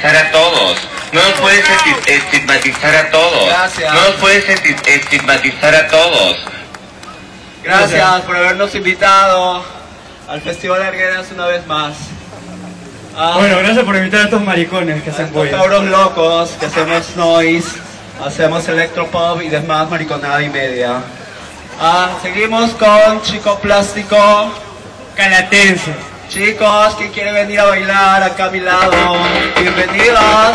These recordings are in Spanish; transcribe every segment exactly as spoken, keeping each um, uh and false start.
estigmatizar a todos. No nos puedes esti- estigmatizar a todos. Gracias. No nos puedes esti- estigmatizar a todos. Gracias por habernos invitado al Festival Arguedas una vez más. Ah, Bueno, gracias por invitar a estos maricones que a hacen estos pollo. cabros locos que hacemos noise, hacemos electropop y demás mariconada y media. Ah, seguimos con Chico Plástico. Calatense. Chicos, ¿quién quiere venir a bailar acá a mi lado? Bienvenidos.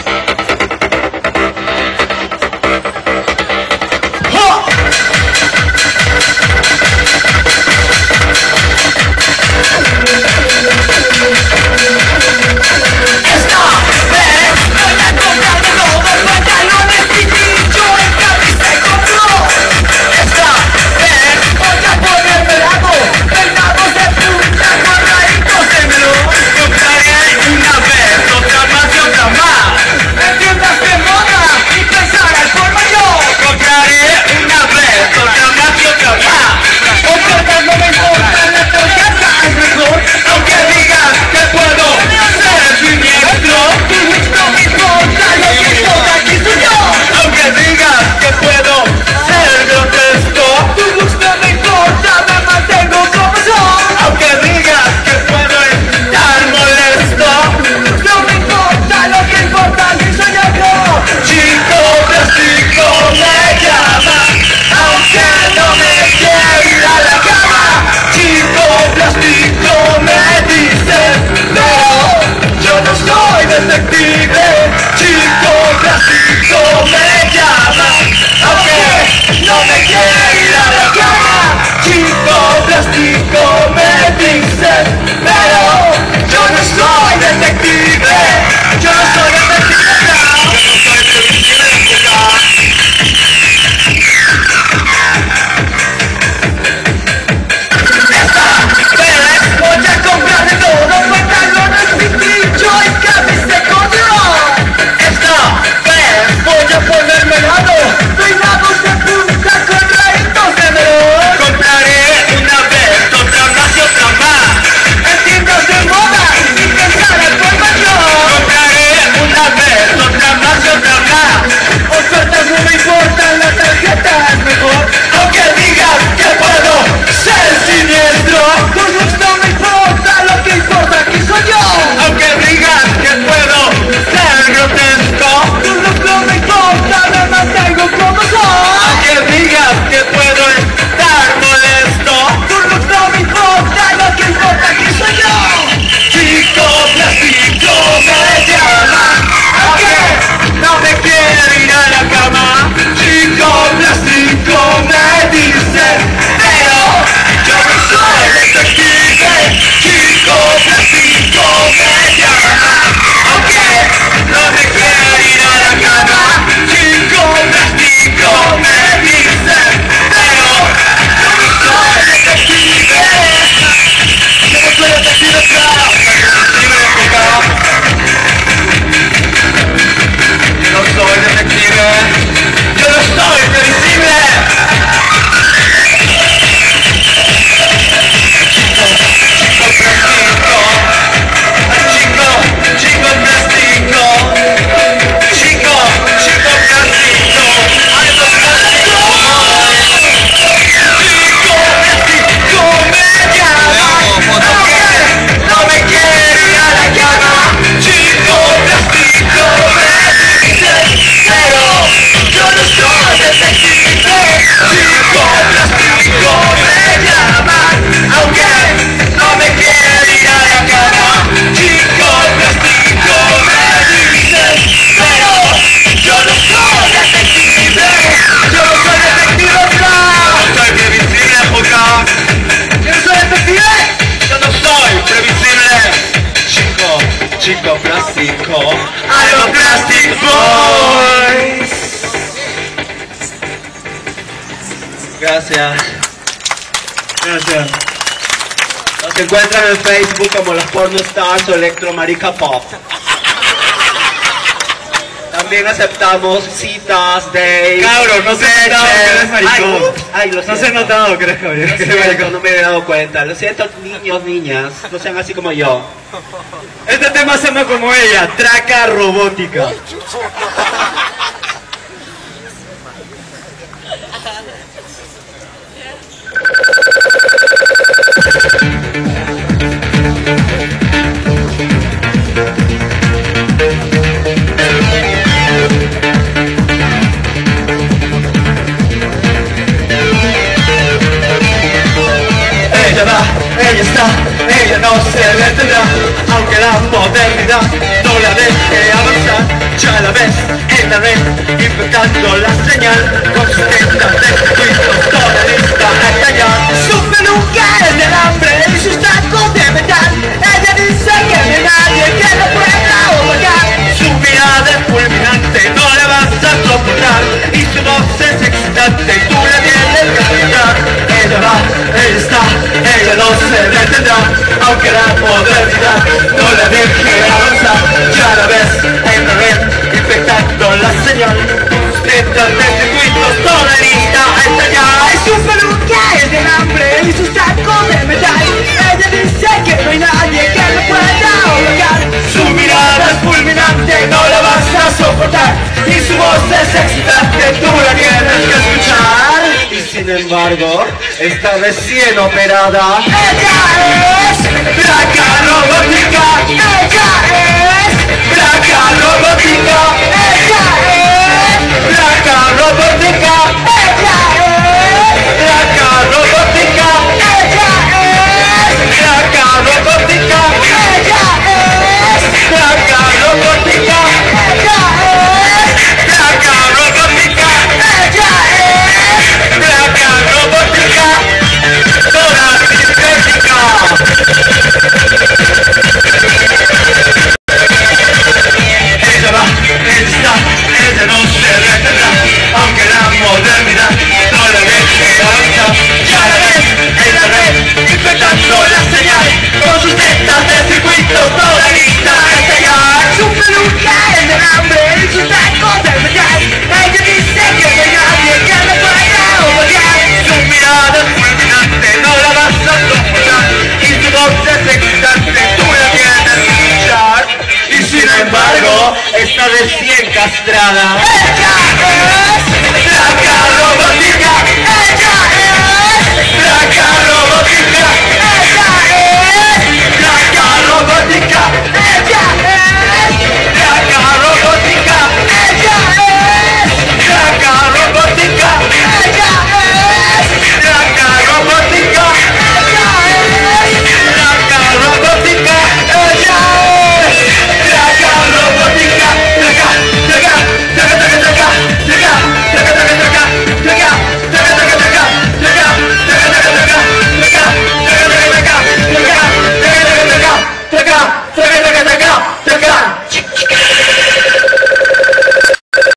Chico Plástico, a los Plastic Boys. Gracias. Gracias. Nos encuentran en Facebook como los Porno Stars o Electro Marica Pop. También también aceptamos citas, dates. Cabro, no se ha notado que eres maricón. Ay, ups, ay, lo No se ha siento. notado que eres Javier. Lo que eres siento, maricón. no me he dado cuenta. Lo siento, niños, niñas. No sean así como yo. Este tema se llama como ella, traca robótica. Ella va, ella está, ella no se detendrá, aunque la modernidad no la deje avanzar. Ya la ves en la red, infectando la señal, con sus tetas de circuitos, toda lista a estallar. Su peluca es del hambre y sus tacos de metal. Ella dice que no hay nadie que la pueda opacar. Su mirada es fulminante, no la vas a soportar, y su voz es excitante, tú la tienes que escuchar. Ella va, ella está, ella no se detendrá, aunque la modernidad no la deje avanzar. Ya la ves en la red, infectando la señal, tus tetas de circuitos, toda lista a estallar. Y su peluca es del hambre y sus tacos de metal. Ella dice que no hay nadie que la pueda ahogar. Su mirada es fulminante, no la vas a soportar, y su voz es excitante, tú la tienes que escuchar. Y sin embargo, está recién operada. Ella es Traca Robótica. Ella es Traca Robótica. Ella es Traca Robótica. Ella es Traca Robótica. Ella es Traca Robótica. Ella es Traca Robótica. Ella es Traca Robótica. Ella es Traca Robótica. Toda sintética. Ella va, ella está, ella no se detendrá, aunque la modernidad no la deje avanzar. Ya la ves en la red, infectando la señal, con sus tetas de circuito, toda lista a estallar. Su peluca es del hambre y sus tacos de metal. Ella dice que no hay nadie que la pueda opacar. Su mirada es fulminante, no la vas a soportar, y su voz es excitante, tú la tienes que escuchar. Y sin embargo, está recién castrada. Ella es